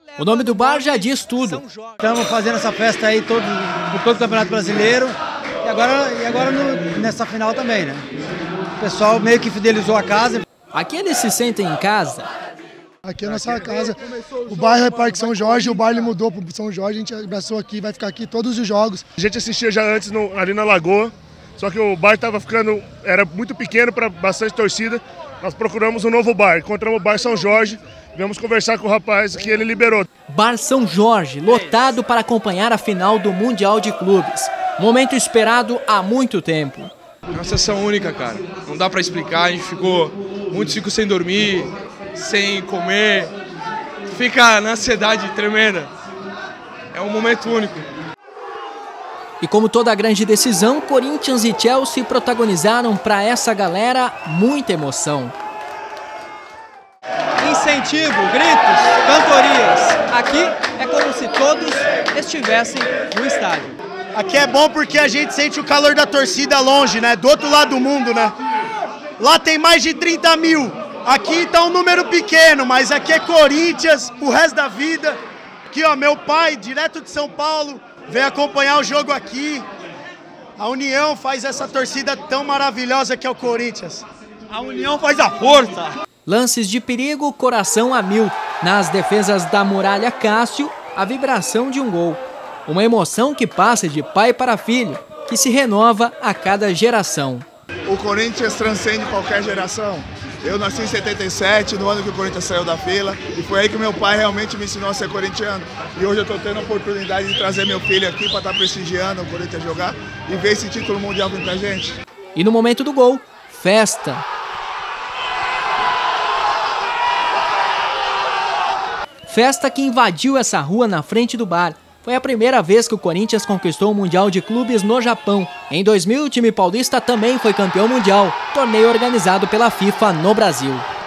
O nome do bar já diz tudo. Estamos fazendo essa festa aí por todo o Campeonato Brasileiro e agora nessa final também, né? O pessoal meio que fidelizou a casa. Aqui eles se sentem em casa. Aqui é a nossa casa, o bairro é Parque São Jorge, o bairro mudou para São Jorge, a gente abraçou aqui, vai ficar aqui todos os jogos. A gente assistia já antes ali na Lagoa, só que o bairro era muito pequeno para bastante torcida. Nós procuramos um novo bar, encontramos o Bar São Jorge, viemos conversar com o rapaz que ele liberou. Bar São Jorge, lotado para acompanhar a final do Mundial de Clubes. Momento esperado há muito tempo. É uma sessão única, cara. Não dá para explicar, a gente muitos ficam sem dormir, sem comer, fica na ansiedade tremenda. É um momento único. E como toda grande decisão, Corinthians e Chelsea protagonizaram para essa galera muita emoção. Incentivo, gritos, cantorias. Aqui é como se todos estivessem no estádio. Aqui é bom porque a gente sente o calor da torcida longe, né? Do outro lado do mundo, né? Lá tem mais de 30 mil. Aqui tá um número pequeno, mas aqui é Corinthians o resto da vida. Aqui, ó, meu pai, direto de São Paulo, veio acompanhar o jogo aqui. A união faz essa torcida tão maravilhosa que é o Corinthians. A união faz a força. Lances de perigo, coração a mil. Nas defesas da Muralha Cássio, a vibração de um gol. Uma emoção que passa de pai para filho, que se renova a cada geração. O Corinthians transcende qualquer geração. Eu nasci em 77, no ano que o Corinthians saiu da fila, e foi aí que meu pai realmente me ensinou a ser corintiano. E hoje eu estou tendo a oportunidade de trazer meu filho aqui para estar prestigiando o Corinthians jogar e ver esse título mundial vir pra gente. E no momento do gol, festa. Festa que invadiu essa rua na frente do bar. Foi a primeira vez que o Corinthians conquistou o Mundial de Clubes no Japão. Em 2000, o time paulista também foi campeão mundial, torneio organizado pela FIFA no Brasil.